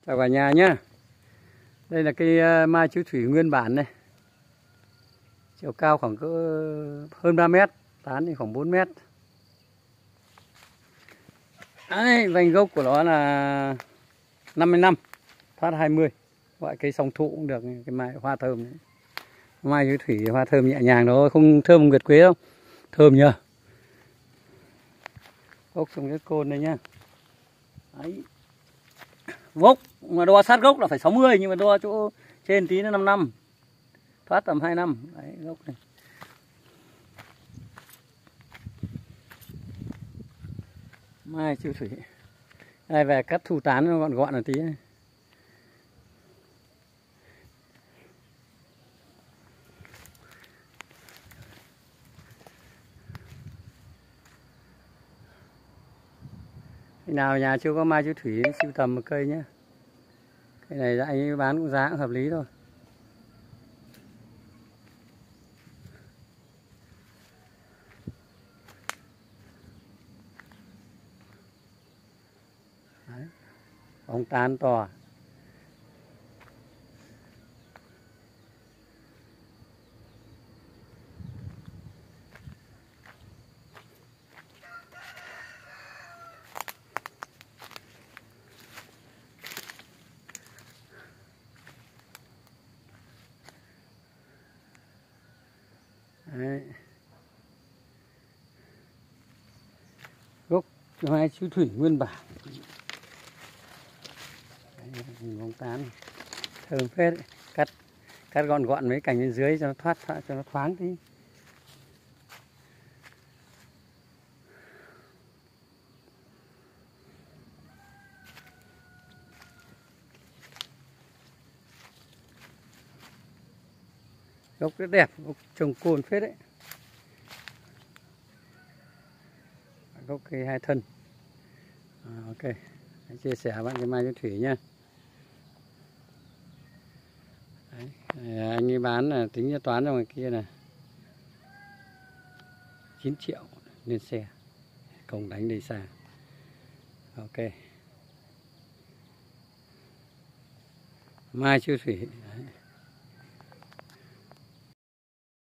Chào cả nhà nhé. Đây là cây mai chiếu thủy nguyên bản này. Chiều cao khoảng cỡ hơn 3 mét, tán thì khoảng 4 mét. Đấy, vành gốc của nó là 50 năm, thoát 20. Gọi cây song thụ cũng được, cái mai hoa thơm đấy. Mai chiếu thủy hoa thơm nhẹ nhàng thôi, không thơm nguyệt quế đâu. Thơm nhờ. Gốc trong cái côn đây nhá. Đấy. Gốc mà đo sát gốc là phải 60, nhưng mà đo chỗ trên tí nó 5 năm. Thoát tầm 2 năm. Đấy, gốc này. Mai chiếu thủy. Đây về cắt thu tán nó gọn gọn một tí này. Khi nào nhà chưa có mai chiếu thủy sưu tầm một cây nhé. Cây này anh ấy bán cũng giá cũng hợp lý thôi. Đấy. Bóng tán to. Đấy. Gốc mai chiếu thủy nguyên bản. Bóng tán thơm phết đấy. Cắt gọn gọn mấy cành bên dưới cho nó thoát cho nó thoáng tí. Gốc rất đẹp, gốc trồng cồn phết đấy. Gốc cây 2 thân. Ok, hãy chia sẻ bạn cái mai chiếu thủy nhá. Đấy, anh ấy bán là tính cho toán trong ngoài kia là 9 triệu lên xe, công đánh đi xa. Ok, mai chiếu thủy. Đấy.